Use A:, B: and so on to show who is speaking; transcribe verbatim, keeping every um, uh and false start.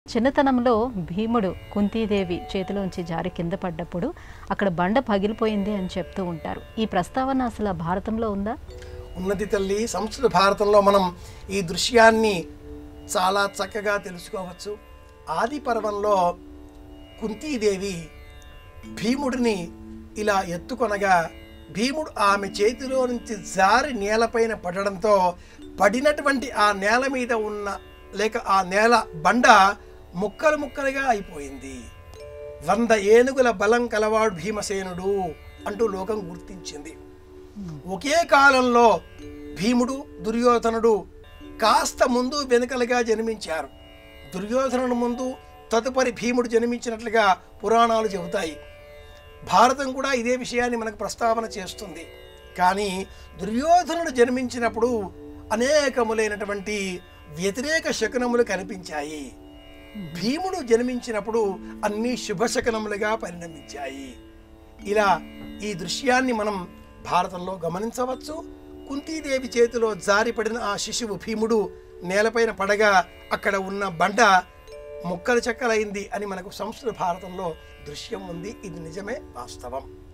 A: చిన్నతనంలో భీముడు కుంతీదేవి చేతిలోంచి జారి కింద పడ్డప్పుడు అక్కడ బండ పగిలిపోయింది అని చెప్తూ ఉంటారు. ఈ ప్రస్తావన అసలు భారతంలో ఉందా?
B: ఉన్నది తల్లి. సంస్కృత భారతంలో మనం ఈ దృశ్యాన్ని చాలా చక్కగా తెలుసుకోవచ్చు. ఆది పర్వంలో కుంతీదేవి భీముడిని ఇలా ఎత్తుకొనగా భీముడు ఆమె చేతిలో నుంచి జారి నేలపైన పడడంతో పడినటువంటి ఆ నేల మీద ఉన్న లేక ఆ నేల బండ ముక్కలు ముక్కలుగా అయిపోయింది. వంద ఏనుగుల బలం కలవాడు భీమసేనుడు అంటూ లోకం గుర్తించింది. ఒకే కాలంలో భీముడు దుర్యోధనుడు కాస్త ముందు వెనుకలుగా జన్మించారు. దుర్యోధనుడు ముందు తదుపరి భీముడు జన్మించినట్లుగా పురాణాలు చెబుతాయి. భారతం కూడా ఇదే విషయాన్ని మనకు ప్రస్తావన చేస్తుంది. కానీ దుర్యోధనుడు జన్మించినప్పుడు అనేకములైనటువంటి వ్యతిరేక శకునములు కనిపించాయి. భీముడు జన్మించినప్పుడు అన్ని శుభశకనములుగా పరిణమించాయి. ఇలా ఈ దృశ్యాన్ని మనం భారతంలో గమనించవచ్చు. కుంతీదేవి చేతిలో జారిపడిన ఆ శిశువు భీముడు నేలపైన పడగా అక్కడ ఉన్న బండ ముక్కలు చెక్కలైంది అని మనకు సంస్కృత భారతంలో దృశ్యం ఉంది. ఇది నిజమే, వాస్తవం.